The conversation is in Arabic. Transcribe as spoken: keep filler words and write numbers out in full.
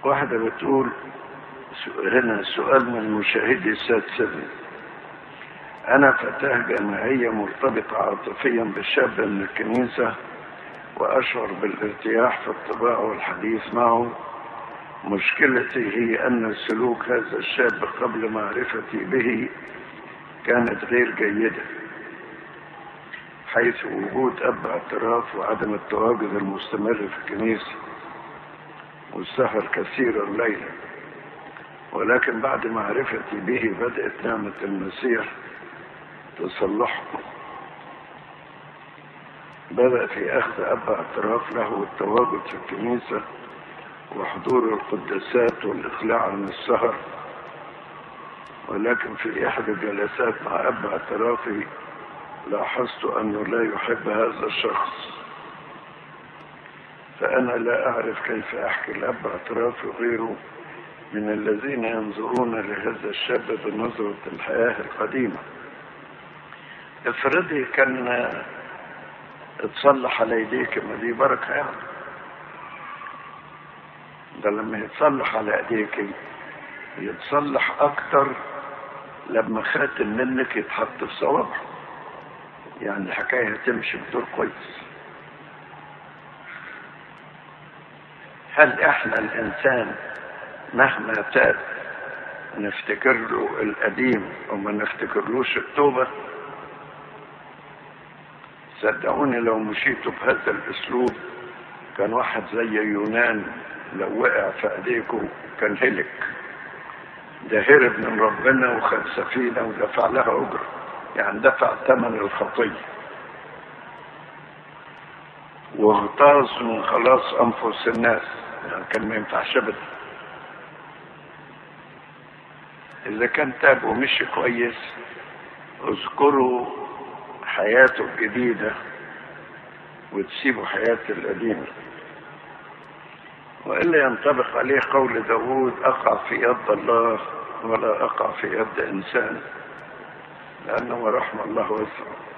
واحدة بتقول هنا سؤال من مشاهدي الساد سبي: أنا فتاة جامعية مرتبطة عاطفيا بشاب من الكنيسة، وأشعر بالارتياح في الطباع والحديث معه. مشكلتي هي أن سلوك هذا الشاب قبل معرفتي به كانت غير جيدة، حيث وجود أب اعتراف وعدم التواجد المستمر في الكنيسة والسهر كثيرا ليلا. ولكن بعد معرفتي به بدأت نعمة المسيح تصلحه. بدأ في أخذ أب اعتراف له والتواجد في الكنيسة وحضور القداسات والإقلاع عن السهر. ولكن في إحدى الجلسات مع أب اعترافي لاحظت أنه لا يحب هذا الشخص، فأنا لا أعرف كيف أحكي لأب اعترافي غيره من الذين ينظرون لهذا الشاب بنظرة الحياة القديمة. افرضي كان اتصلح على يديك، ما دي بركة يعني. ده لما يتصلح على ايديك يتصلح اكتر لما خاتم منك يتحط في صوابعه، يعني الحكاية هتمشي بدور كويس. هل احنا الانسان مهما تاب نفتكر له القديم وما نفتكرلوش التوبة؟ صدقوني لو مشيتوا بهذا الاسلوب كان واحد زي يونان لو وقع في ايديكم كان هلك. ده هرب من ربنا وخد سفينة ودفع لها اجر، يعني دفع ثمن الخطية واغتاظ من خلاص انفس الناس، يعني كان ما ينفعش ابدا. اذا كان تاب ومشي كويس اذكروا حياته الجديدة وتسيبوا حياته القديمة، وإلا ينطبق عليه قول داود: أقع في يد الله ولا أقع في يد إنسان، لأنه رحم الله واسع.